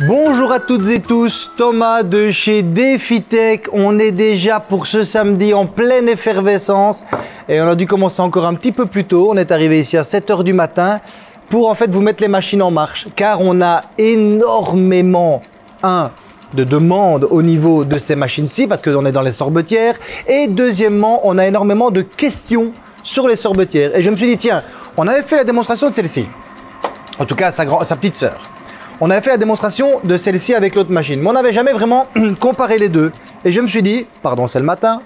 Bonjour à toutes et tous, Thomas de chez DefiTech. On est déjà pour ce samedi en pleine effervescence et on a dû commencer encore un petit peu plus tôt. On est arrivé ici à 7 h du matin pour en fait vous mettre les machines en marche car on a énormément de demandes au niveau de ces machines-ci parce qu'on est dans les sorbetières et deuxièmement, on a énormément de questions sur les sorbetières et je me suis dit tiens, on avait fait la démonstration de celle-ci, en tout cas sa petite sœur. On avait fait la démonstration de celle-ci avec l'autre machine, mais on n'avait jamais vraiment comparé les deux. Et je me suis dit, pardon, c'est le matin,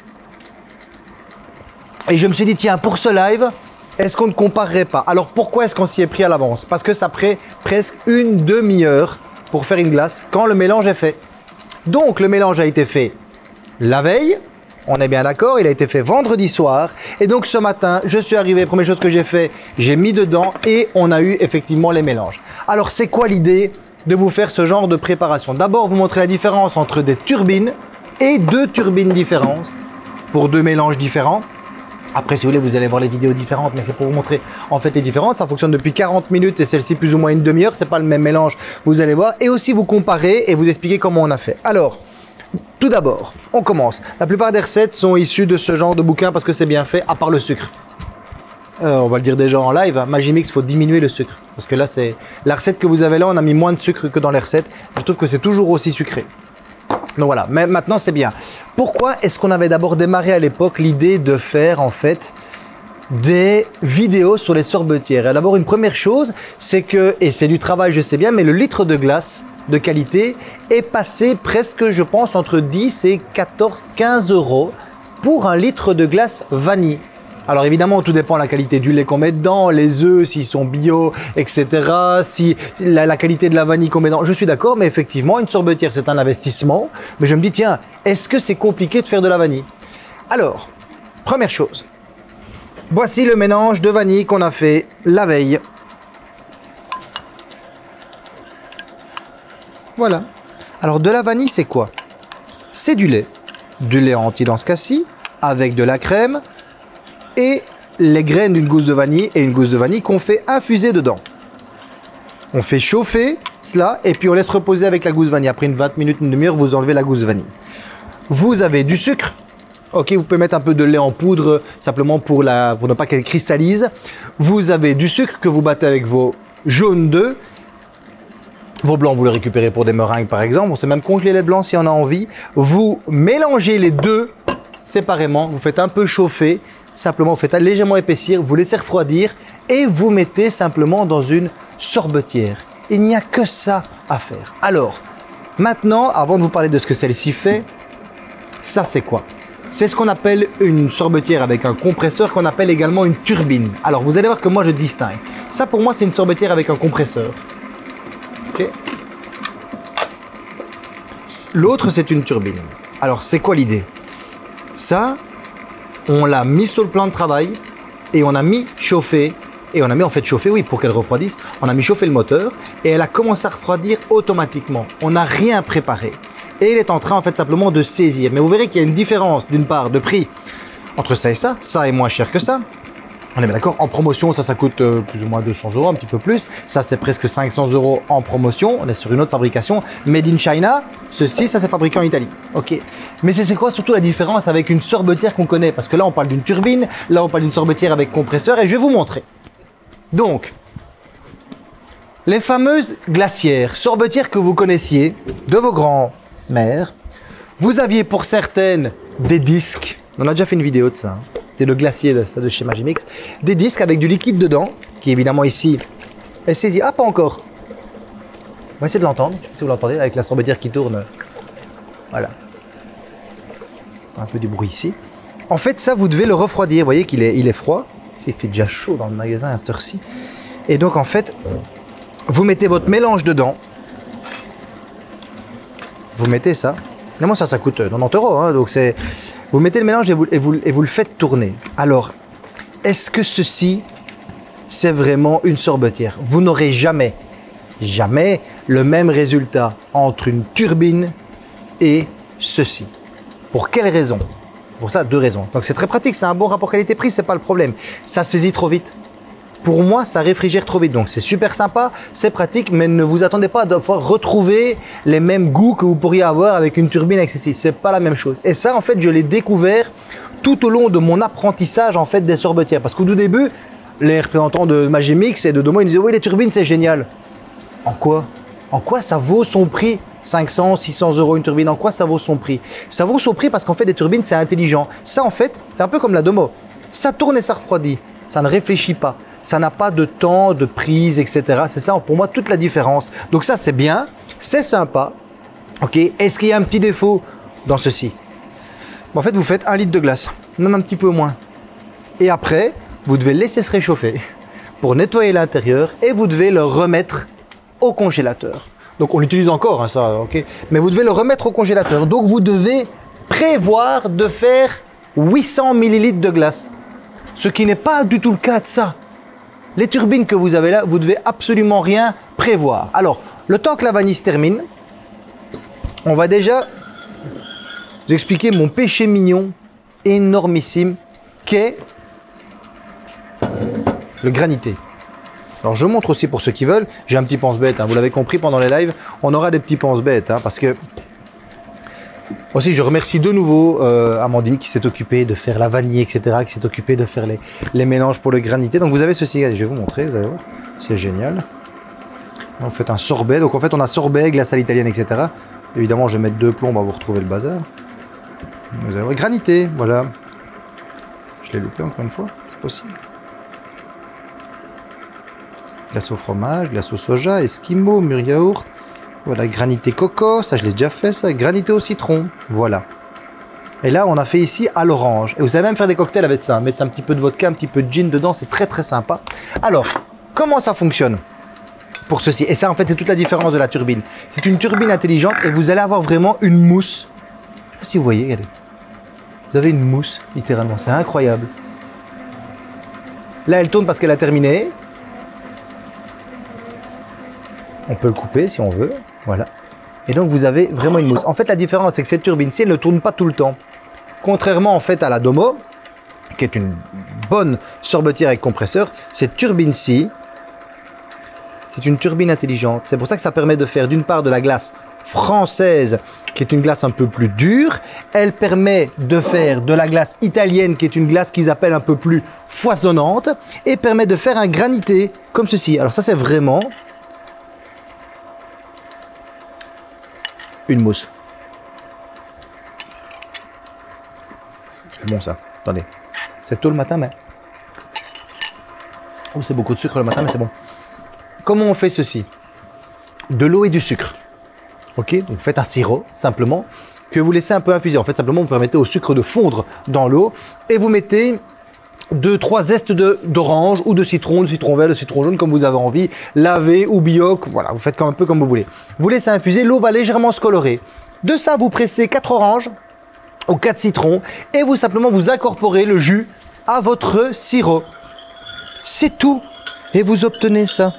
et je me suis dit, tiens, pour ce live, est-ce qu'on ne comparerait pas? Alors pourquoi est-ce qu'on s'y est pris à l'avance? Parce que ça prend presque une demi-heure pour faire une glace quand le mélange est fait. Donc le mélange a été fait la veille, on est bien d'accord, il a été fait vendredi soir. Et donc ce matin, je suis arrivé, première chose que j'ai fait, j'ai mis dedans et on a eu effectivement les mélanges. Alors c'est quoi l'idée de vous faire ce genre de préparation? D'abord, vous montrer la différence entre des turbines et deux turbines différentes pour deux mélanges différents. Après, si vous voulez, vous allez voir les vidéos différentes, mais c'est pour vous montrer en fait les différentes. Ça fonctionne depuis 40 minutes et celle-ci plus ou moins une demi-heure. C'est pas le même mélange, vous allez voir. Et aussi vous comparer et vous expliquer comment on a fait. Alors, tout d'abord, on commence. La plupart des recettes sont issues de ce genre de bouquin parce que c'est bien fait, à part le sucre. On va le dire déjà en live, hein, Magimix, il faut diminuer le sucre. Parce que là, c'est la recette que vous avez là, on a mis moins de sucre que dans les recettes. Je trouve que c'est toujours aussi sucré. Donc voilà, mais maintenant c'est bien. Pourquoi est-ce qu'on avait d'abord démarré à l'époque l'idée de faire en fait des vidéos sur les sorbetières? D'abord, une première chose, c'est que, et c'est du travail, je sais bien, mais le litre de glace de qualité est passé presque, je pense, entre 10 et 14, 15 euros pour un litre de glace vanille. Alors évidemment, tout dépend de la qualité du lait qu'on met dedans, les œufs, s'ils sont bio, etc. Si la qualité de la vanille qu'on met dedans, je suis d'accord, mais effectivement, une sorbetière, c'est un investissement. Mais je me dis, tiens, est-ce que c'est compliqué de faire de la vanille? Alors, première chose, voici le mélange de vanille qu'on a fait la veille. Voilà. Alors de la vanille, c'est quoi? C'est du lait entier dans ce cas-ci, avec de la crème et les graines d'une gousse de vanille et une gousse de vanille qu'on fait infuser dedans. On fait chauffer cela et puis on laisse reposer avec la gousse vanille. Après une 20 minutes, une demi-heure, vous enlevez la gousse vanille. Vous avez du sucre. Ok, vous pouvez mettre un peu de lait en poudre simplement pour ne pas qu'elle cristallise. Vous avez du sucre que vous battez avec vos jaunes d'œufs. Vos blancs, vous les récupérez pour des meringues par exemple. On sait même congeler les blancs si on a envie. Vous mélangez les deux séparément. Vous faites un peu chauffer. Simplement, vous faites légèrement épaissir. Vous laissez refroidir. Et vous mettez simplement dans une sorbetière. Il n'y a que ça à faire. Alors, maintenant, avant de vous parler de ce que celle-ci fait, ça c'est quoi? C'est ce qu'on appelle une sorbetière avec un compresseur qu'on appelle également une turbine. Alors, vous allez voir que moi je distingue. Ça pour moi, c'est une sorbetière avec un compresseur. Okay. L'autre, c'est une turbine. Alors, c'est quoi l'idée? Ça, on l'a mis sur le plan de travail et on a mis chauffer. Et on a mis en fait chauffer, oui, pour qu'elle refroidisse. On a mis chauffer le moteur et elle a commencé à refroidir automatiquement. On n'a rien préparé. Et il est en train en fait simplement de saisir. Mais vous verrez qu'il y a une différence d'une part de prix entre ça et ça. Ça est moins cher que ça. On est bien d'accord, en promotion, ça coûte plus ou moins 200 euros, un petit peu plus. Ça, c'est presque 500 euros en promotion. On est sur une autre fabrication. Made in China. Ceci, ça, c'est fabriqué en Italie. Ok. Mais c'est quoi surtout la différence avec une sorbetière qu'on connaît? Parce que là, on parle d'une turbine. Là, on parle d'une sorbetière avec compresseur. Et je vais vous montrer. Donc, les fameuses glacières, sorbetières que vous connaissiez de vos grands-mères. Vous aviez pour certaines des disques. On a déjà fait une vidéo de ça. C'est le glacier de chez Magimix. Des disques avec du liquide dedans, qui évidemment ici est saisi. Ah, pas encore. On va essayer de l'entendre, si vous l'entendez, avec la sorbetière qui tourne. Voilà. Un peu du bruit ici. En fait, ça, vous devez le refroidir. Vous voyez qu'il est froid. Il fait déjà chaud dans le magasin à cette heure-ci. Et donc, en fait, vous mettez votre mélange dedans. Vous mettez ça. Évidemment, ça coûte 90 euros. Hein, donc, c'est... Vous mettez le mélange et vous le faites tourner. Alors, est-ce que ceci, c'est vraiment une sorbetière? Vous n'aurez jamais le même résultat entre une turbine et ceci. Pour quelle raison? C'est pour ça, deux raisons. Donc c'est très pratique, c'est un bon rapport qualité-prix, c'est pas le problème. Ça saisit trop vite. Pour moi, ça réfrigère trop vite. Donc, c'est super sympa, c'est pratique, mais ne vous attendez pas à devoir retrouver les mêmes goûts que vous pourriez avoir avec une turbine accessible. C'est pas la même chose. Et ça, en fait, je l'ai découvert tout au long de mon apprentissage en fait des sorbetières. Parce qu'au tout début, les représentants de Magimix et de Domo, ils nous disaient « Oui, les turbines, c'est génial. » En quoi? En quoi ça vaut son prix? 500, 600 € une turbine, en quoi ça vaut son prix? Ça vaut son prix parce qu'en fait, des turbines, c'est intelligent. Ça, en fait, c'est un peu comme la Domo. Ça tourne et ça refroidit. Ça ne réfléchit pas. Ça n'a pas de temps, de prise, etc. C'est ça, pour moi, toute la différence. Donc ça, c'est bien, c'est sympa. Ok. Est-ce qu'il y a un petit défaut dans ceci? En fait, vous faites 1 litre de glace, même un petit peu moins. Et après, vous devez laisser se réchauffer pour nettoyer l'intérieur et vous devez le remettre au congélateur. Donc, on l'utilise encore, hein, ça, ok. Mais vous devez le remettre au congélateur. Donc, vous devez prévoir de faire 800 ml de glace. Ce qui n'est pas du tout le cas de ça. Les turbines que vous avez là, vous devez absolument rien prévoir. Alors, le temps que la vanille se termine, on va déjà vous expliquer mon péché mignon énormissime qu'est le granité. Alors, je montre aussi pour ceux qui veulent. J'ai un petit pense-bête, hein, vous l'avez compris pendant les lives, on aura des petits pense-bêtes, hein, parce que aussi, je remercie de nouveau Amandine qui s'est occupée de faire la vanille, etc., qui s'est occupée de faire les mélanges pour le granité. Donc, vous avez ceci, je vais vous montrer, vous allez voir, c'est génial. Vous faites un sorbet, donc en fait, on a sorbet, glace à l'italienne, etc. Évidemment, je vais mettre 2 plombs, on va vous retrouver le bazar. Vous allez voir, granité, voilà. Je l'ai loupé encore une fois, c'est possible. Glace au fromage, glace au soja, esquimau, mûr yaourt. Voilà, granité coco, ça je l'ai déjà fait ça, granité au citron, voilà. Et là on a fait ici à l'orange. Et vous savez même faire des cocktails avec ça, mettre un petit peu de vodka, un petit peu de gin dedans, c'est très très sympa. Alors, comment ça fonctionne pour ceci? Et ça en fait c'est toute la différence de la turbine. C'est une turbine intelligente et vous allez avoir vraiment une mousse. Je sais pas si vous voyez, regardez. Vous avez une mousse, littéralement, c'est incroyable. Là elle tourne parce qu'elle a terminé. On peut le couper si on veut, voilà. Et donc vous avez vraiment une mousse. En fait la différence c'est que cette turbine-ci elle ne tourne pas tout le temps. Contrairement en fait à la Domo, qui est une bonne sorbetière avec compresseur, cette turbine-ci, c'est une turbine intelligente. C'est pour ça que ça permet de faire d'une part de la glace française, qui est une glace un peu plus dure. Elle permet de faire de la glace italienne, qui est une glace qu'ils appellent un peu plus foisonnante, et permet de faire un granité comme ceci. Alors ça c'est vraiment une mousse. C'est bon ça. Attendez. C'est tôt le matin, mais... Oh, c'est beaucoup de sucre le matin, mais c'est bon. Comment on fait ceci? De l'eau et du sucre. Ok, donc faites un sirop, simplement, que vous laissez un peu infuser. En fait, simplement, vous permettez au sucre de fondre dans l'eau et vous mettez 2-3 zestes d'orange ou de citron vert, de citron jaune, comme vous avez envie, lavé ou bioc, voilà, vous faites un peu comme vous voulez. Vous laissez infuser, l'eau va légèrement se colorer. De ça, vous pressez 4 oranges ou 4 citrons et vous simplement vous incorporez le jus à votre sirop. C'est tout. Et vous obtenez ça.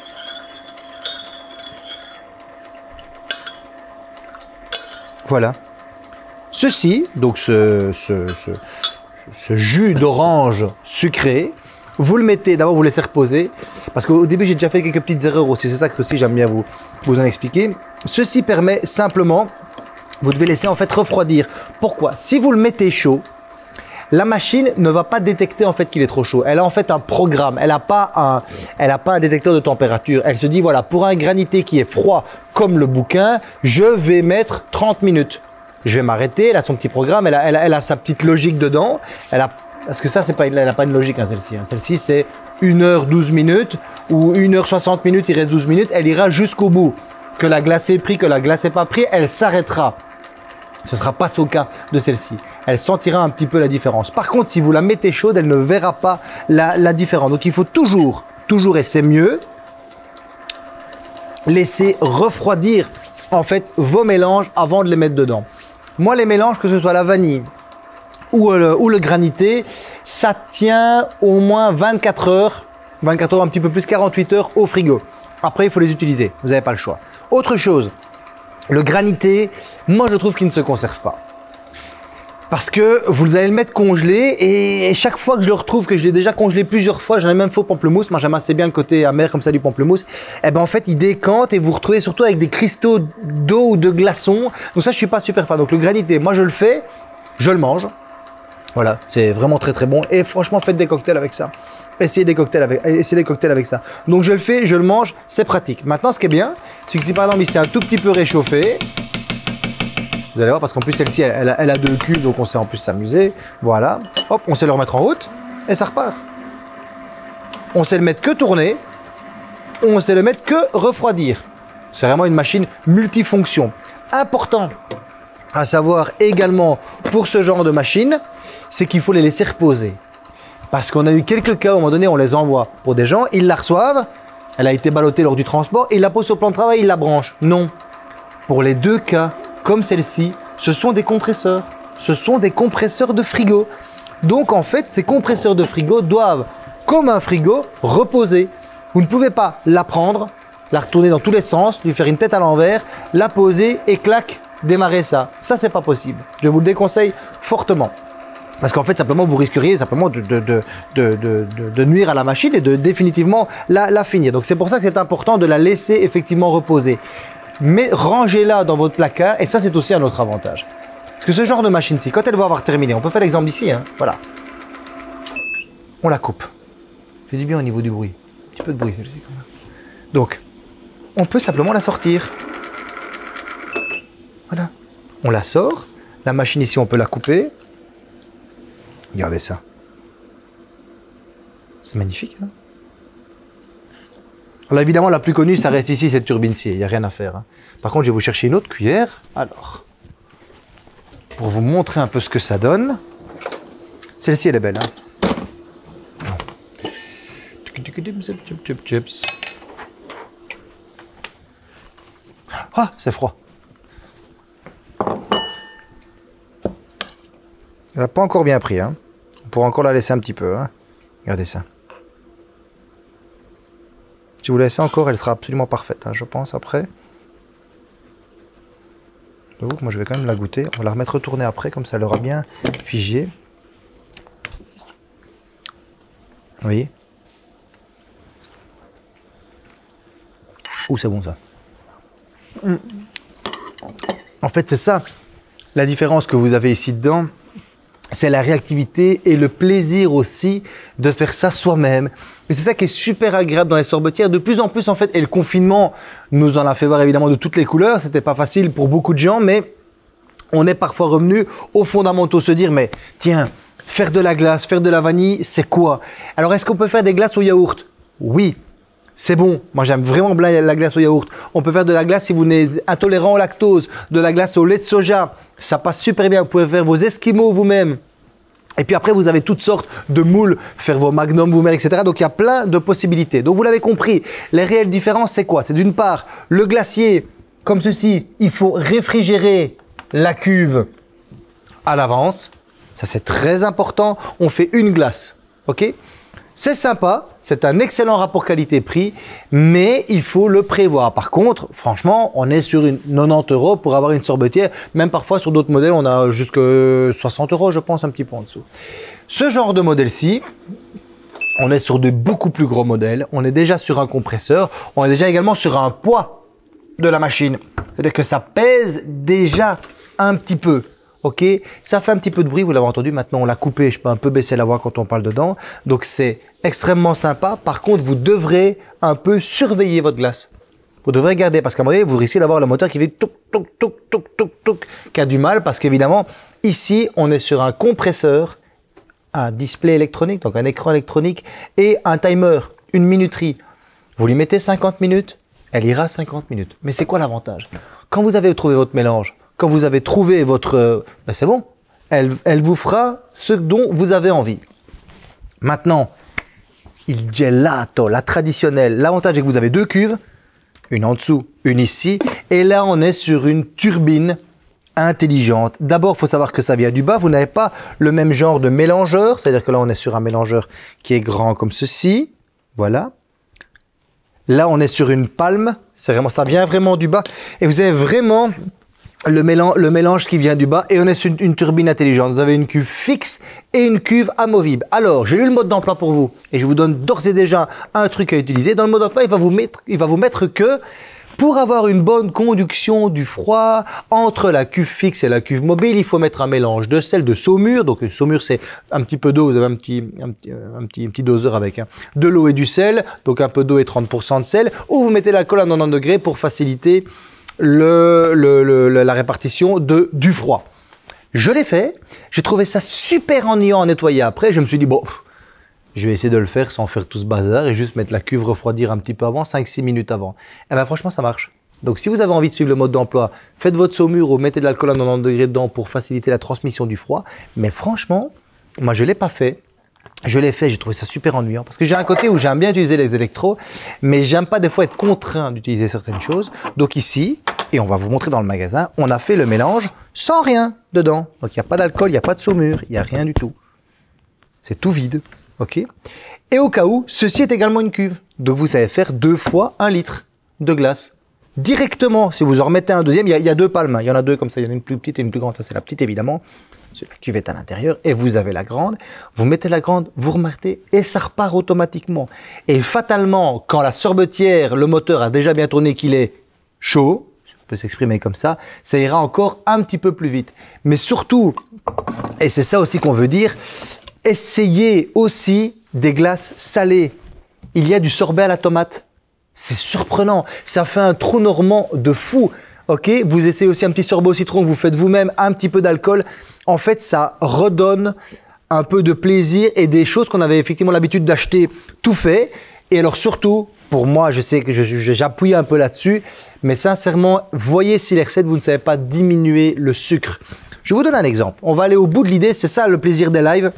Voilà. Ceci, donc ce jus d'orange sucré, vous le mettez, d'abord vous laissez reposer, parce qu'au début j'ai déjà fait quelques petites erreurs aussi, c'est ça que aussi j'aime bien vous en expliquer. Ceci permet simplement, vous devez laisser en fait refroidir. Pourquoi? Si vous le mettez chaud, la machine ne va pas détecter en fait qu'il est trop chaud. Elle a en fait un programme, elle n'a pas un détecteur de température. Elle se dit voilà, pour un granité qui est froid comme le bouquin, je vais mettre 30 minutes. Je vais m'arrêter, elle a son petit programme, elle a sa petite logique dedans. Parce que ça, elle n'a pas une logique, hein, celle-ci. Hein. Celle-ci, c'est 1h 12 minutes ou 1h 60 minutes, il reste 12 minutes. Elle ira jusqu'au bout. Que la glace est prise, que la glace n'est pas prise, elle s'arrêtera. Ce ne sera pas au cas de celle-ci. Elle sentira un petit peu la différence. Par contre, si vous la mettez chaude, elle ne verra pas la différence. Donc, il faut toujours, et c'est mieux, laisser refroidir en fait vos mélanges avant de les mettre dedans. Moi, les mélanges, que ce soit la vanille ou le granité, ça tient au moins 24 heures, un petit peu plus, 48 heures au frigo. Après, il faut les utiliser. Vous n'avez pas le choix. Autre chose, le granité, moi, je trouve qu'il ne se conserve pas. Parce que vous allez le mettre congelé et chaque fois que je le retrouve, que je l'ai déjà congelé plusieurs fois, j'en ai même fait au pamplemousse, moi j'aime assez bien le côté amer comme ça du pamplemousse, et ben en fait il décante et vous retrouvez surtout avec des cristaux d'eau ou de glaçons. Donc ça je suis pas super fan. Donc le granité, moi je le fais, je le mange. Voilà, c'est vraiment très très bon et franchement faites des cocktails avec ça. Essayez des cocktails avec ça. Donc je le fais, je le mange, c'est pratique. Maintenant ce qui est bien, c'est que si par exemple il s'est un tout petit peu réchauffé, vous allez voir, parce qu'en plus, celle-ci, elle a 2 cuves, donc on sait en plus s'amuser. Voilà. Hop, on sait le remettre en route et ça repart. On sait le mettre que tourner. On sait le mettre que refroidir. C'est vraiment une machine multifonction. Important à savoir également pour ce genre de machine, c'est qu'il faut les laisser reposer. Parce qu'on a eu quelques cas, à un moment donné, on les envoie pour des gens, ils la reçoivent, elle a été ballottée lors du transport, ils la posent sur le plan de travail, ils la branchent. Non. Pour les 2 cas, comme celle-ci, ce sont des compresseurs. Ce sont des compresseurs de frigo. Donc en fait, ces compresseurs de frigo doivent, comme un frigo, reposer. Vous ne pouvez pas la prendre, la retourner dans tous les sens, lui faire une tête à l'envers, la poser et clac, démarrer ça. Ça, c'est pas possible. Je vous le déconseille fortement. Parce qu'en fait, simplement, vous risqueriez simplement de nuire à la machine et de définitivement la finir. Donc c'est pour ça que c'est important de la laisser effectivement reposer. Mais rangez-la dans votre placard et ça c'est aussi un autre avantage. Parce que ce genre de machine-ci, quand elle va avoir terminé, on peut faire l'exemple ici, hein, voilà. On la coupe. Fait du bien au niveau du bruit. Un petit peu de bruit celle-ci quand même. Donc, on peut simplement la sortir. Voilà. On la sort. La machine ici, on peut la couper. Regardez ça. C'est magnifique, hein? Alors évidemment, la plus connue, ça reste ici, cette turbine-ci. Il n'y a rien à faire. Hein. Par contre, je vais vous chercher une autre cuillère. Alors, pour vous montrer un peu ce que ça donne. Celle-ci, elle est belle. Hein. Ah, c'est froid. Elle n'a pas encore bien pris. Hein. On pourra encore la laisser un petit peu. Hein. Regardez ça. Si vous la laissez encore, elle sera absolument parfaite, hein, je pense, après. J'avoue que moi, je vais quand même la goûter. On va la remettre retourner après, comme ça, elle aura bien figé. Vous voyez? Ouh, c'est bon, ça. En fait, c'est ça, la différence que vous avez ici dedans. C'est la réactivité et le plaisir aussi de faire ça soi-même. Et c'est ça qui est super agréable dans les sorbetières. De plus en plus, en fait, et le confinement nous en a fait voir évidemment de toutes les couleurs. C'était pas facile pour beaucoup de gens, mais on est parfois revenu aux fondamentaux. Se dire, mais tiens, faire de la glace, faire de la vanille, c'est quoi? Alors, est-ce qu'on peut faire des glaces au yaourt? Oui. C'est bon, moi j'aime vraiment bien la glace au yaourt. On peut faire de la glace si vous n'êtes intolérant au lactose, de la glace au lait de soja, ça passe super bien. Vous pouvez faire vos esquimaux vous-même. Et puis après, vous avez toutes sortes de moules, faire vos magnums vous-même, etc. Donc il y a plein de possibilités. Donc vous l'avez compris, les réelles différences, c'est quoi? C'est d'une part, le glacier, comme ceci, il faut réfrigérer la cuve à l'avance. Ça c'est très important, on fait une glace, ok? C'est sympa, c'est un excellent rapport qualité-prix, mais il faut le prévoir. Par contre, franchement, on est sur 90 € pour avoir une sorbetière. Même parfois, sur d'autres modèles, on a jusque 60 €, je pense, un petit peu en dessous. Ce genre de modèle-ci, on est sur de beaucoup plus gros modèles. On est déjà sur un compresseur. On est déjà également sur un poids de la machine. C'est-à-dire que ça pèse déjà un petit peu. Ok, ça fait un petit peu de bruit, vous l'avez entendu, maintenant on l'a coupé, je peux un peu baisser la voix quand on parle dedans. Donc c'est extrêmement sympa. Par contre, vous devrez un peu surveiller votre glace. Vous devrez garder, parce qu'à un moment donné, vous risquez d'avoir le moteur qui fait toc, toc, toc, toc, toc, toc, qui a du mal, parce qu'évidemment, ici, on est sur un compresseur, un display électronique, donc un écran électronique, et un timer, une minuterie. Vous lui mettez 50 minutes, elle ira 50 minutes. Mais c'est quoi l'avantage? Quand vous avez trouvé votre mélange, quand vous avez trouvé votre... ben c'est bon, elle vous fera ce dont vous avez envie. Maintenant, il gelato, la traditionnelle. L'avantage est que vous avez 2 cuves, une en dessous, une ici. Et là, on est sur une turbine intelligente. D'abord, il faut savoir que ça vient du bas. Vous n'avez pas le même genre de mélangeur. C'est-à-dire que là, on est sur un mélangeur qui est grand comme ceci. Voilà. Là, on est sur une palme. C'est vraiment, ça vient vraiment du bas. Et vous avez vraiment le mélange qui vient du bas et on est sur une turbine intelligente. Vous avez une cuve fixe et une cuve amovible. Alors, j'ai lu le mode d'emploi pour vous et je vous donne d'ores et déjà un truc à utiliser. Dans le mode d'emploi, il va vous mettre que pour avoir une bonne conduction du froid entre la cuve fixe et la cuve mobile, il faut mettre un mélange de sel, de saumure. Donc, une saumure, c'est un petit peu d'eau. Vous avez un petit doseur avec de l'eau et du sel. Donc, un peu d'eau et 30% de sel. Ou vous mettez l'alcool à 90 degrés pour faciliter la répartition du froid. Je l'ai fait. J'ai trouvé ça super ennuyant à nettoyer après. Je me suis dit, bon, je vais essayer de le faire sans faire tout ce bazar et juste mettre la cuve refroidir un petit peu avant, 5-6 minutes avant. Et bien franchement, ça marche. Donc si vous avez envie de suivre le mode d'emploi, faites votre saumure ou mettez de l'alcool à 90 degrés dedans pour faciliter la transmission du froid. Mais franchement, moi je ne l'ai pas fait. Je l'ai fait, j'ai trouvé ça super ennuyant parce que j'ai un côté où j'aime bien utiliser les électros, mais j'aime pas des fois être contraint d'utiliser certaines choses. Donc ici, et on va vous montrer dans le magasin, on a fait le mélange sans rien dedans. Donc il n'y a pas d'alcool, il n'y a pas de saumure, il n'y a rien du tout. C'est tout vide. Okay. Et au cas où, ceci est également une cuve. Donc vous savez faire 2 fois 1 litre de glace. Directement, si vous en remettez un deuxième, il y a 2 palmes. Il y en a 2 comme ça, il y en a une plus petite et une plus grande. Ça c'est la petite évidemment. La cuve est à l'intérieur et vous avez la grande. Vous mettez la grande, vous remettez et ça repart automatiquement. Et fatalement, quand la sorbetière, le moteur a déjà bien tourné, qu'il est chaud, on peut s'exprimer comme ça ira encore un petit peu plus vite. Mais surtout, et c'est ça aussi qu'on veut dire, essayez aussi des glaces salées. Il y a du sorbet à la tomate. C'est surprenant. Ça fait un trou normand de fou. Okay, vous essayez aussi un petit sorbet au citron que vous faites vous-même, un petit peu d'alcool. En fait, ça redonne un peu de plaisir et des choses qu'on avait effectivement l'habitude d'acheter tout fait. Et alors surtout, pour moi, je sais que j'appuie un peu là-dessus, mais sincèrement, voyez si les recettes, vous ne savez pas diminuer le sucre. Je vous donne un exemple. On va aller au bout de l'idée. C'est ça le plaisir des lives.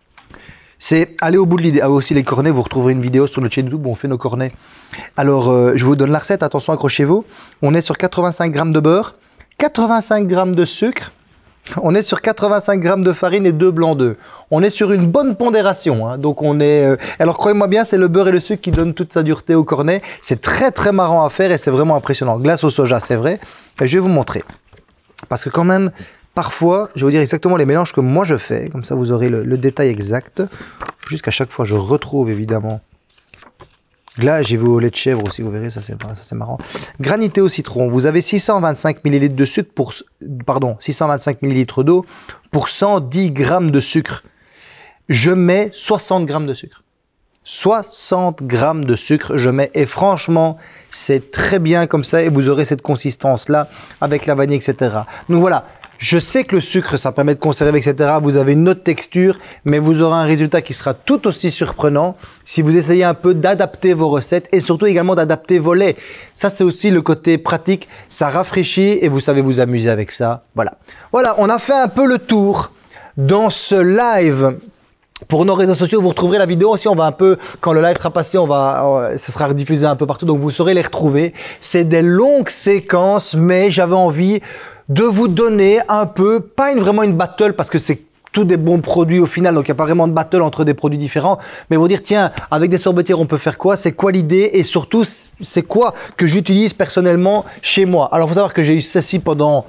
C'est aller au bout de l'idée. Ah, aussi les cornets, vous retrouverez une vidéo sur notre chaîne YouTube où on fait nos cornets. Alors, je vous donne la recette, attention, accrochez-vous. On est sur 85 g de beurre, 85 g de sucre, on est sur 85 g de farine et 2 blancs d'œufs. On est sur une bonne pondération. Hein. Donc on est. Alors croyez-moi bien, c'est le beurre et le sucre qui donnent toute sa dureté au cornet. C'est très très marrant à faire et c'est vraiment impressionnant. Glace au soja, c'est vrai. Et je vais vous montrer. Parce que quand même, parfois, je vais vous dire exactement les mélanges que moi je fais. Comme ça, vous aurez le détail exact. Jusqu'à chaque fois, je retrouve évidemment. Là, j'ai vu au lait de chèvre aussi, vous verrez, ça c'est marrant. Granité au citron, vous avez 625 ml de sucre pour, 625 ml d'eau pour 110 g de sucre. Je mets 60 g de sucre. 60 g de sucre, je mets, et franchement, c'est très bien comme ça, et vous aurez cette consistance-là avec la vanille, etc. Donc voilà. Je sais que le sucre, ça permet de conserver, etc. Vous avez une autre texture, mais vous aurez un résultat qui sera tout aussi surprenant si vous essayez un peu d'adapter vos recettes et surtout également d'adapter vos laits. Ça, c'est aussi le côté pratique. Ça rafraîchit et vous savez vous amuser avec ça. Voilà. Voilà, on a fait un peu le tour dans ce live. Pour nos réseaux sociaux, vous retrouverez la vidéo aussi. On va un peu, quand le live sera passé, ce sera rediffusé un peu partout, donc vous saurez les retrouver. C'est des longues séquences, mais j'avais envie de vous donner un peu, pas vraiment une battle, parce que c'est tous des bons produits au final, donc il n'y a pas vraiment de battle entre des produits différents, mais vous dire, tiens, avec des sorbetières, on peut faire quoi? C'est quoi l'idée? Et surtout, c'est quoi que j'utilise personnellement chez moi? Alors, il faut savoir que j'ai eu ceci pendant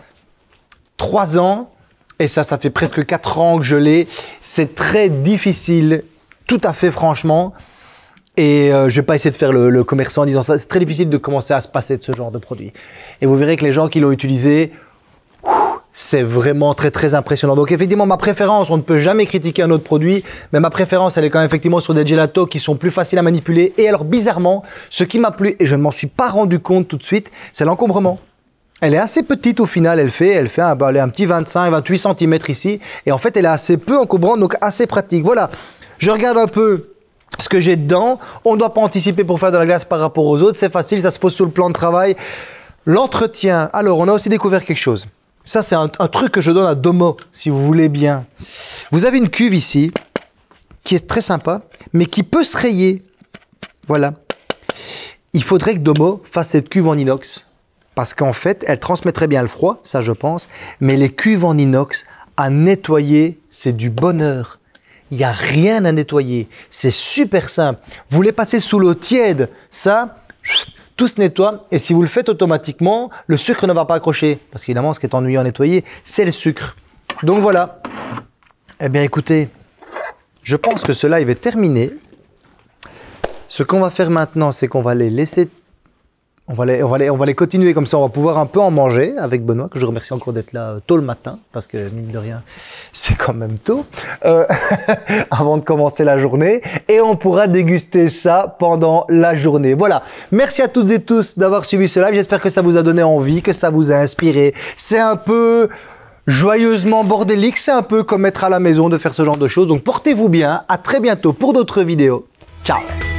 3 ans. Et ça fait presque 4 ans que je l'ai. C'est très difficile, tout à fait franchement. Et je ne vais pas essayer de faire le commerçant en disant ça. C'est très difficile de commencer à se passer de ce genre de produit. Et vous verrez que les gens qui l'ont utilisé, c'est vraiment très très impressionnant. Donc effectivement, ma préférence, on ne peut jamais critiquer un autre produit, mais ma préférence, elle est quand même effectivement sur des gelatos qui sont plus faciles à manipuler. Et alors bizarrement, ce qui m'a plu, et je ne m'en suis pas rendu compte tout de suite, c'est l'encombrement. Elle est assez petite au final, elle fait un petit 25-28 cm ici. Et en fait, elle est assez peu encombrante, donc assez pratique. Voilà, je regarde un peu ce que j'ai dedans. On ne doit pas anticiper pour faire de la glace par rapport aux autres. C'est facile, ça se pose sur le plan de travail. L'entretien. Alors, on a aussi découvert quelque chose. Ça, c'est un truc que je donne à Domo, si vous voulez bien. Vous avez une cuve ici, qui est très sympa, mais qui peut se rayer. Voilà. Il faudrait que Domo fasse cette cuve en inox. Parce qu'en fait, elle transmettrait bien le froid, ça je pense, mais les cuves en inox, à nettoyer, c'est du bonheur. Il n'y a rien à nettoyer, c'est super simple. Vous les passez sous l'eau tiède, ça, tout se nettoie. Et si vous le faites automatiquement, le sucre ne va pas accrocher. Parce qu'évidemment, ce qui est ennuyeux à nettoyer, c'est le sucre. Donc voilà. Eh bien écoutez, je pense que ce live est terminé. Ce qu'on va faire maintenant, c'est qu'on va les laisser... On va les continuer comme ça, on va pouvoir un peu en manger avec Benoît, que je remercie encore d'être là tôt le matin, parce que mine de rien, c'est quand même tôt, avant de commencer la journée, et on pourra déguster ça pendant la journée. Voilà, merci à toutes et tous d'avoir suivi ce live, j'espère que ça vous a donné envie, que ça vous a inspiré. C'est un peu joyeusement bordélique, c'est un peu comme être à la maison de faire ce genre de choses, donc portez-vous bien, à très bientôt pour d'autres vidéos. Ciao!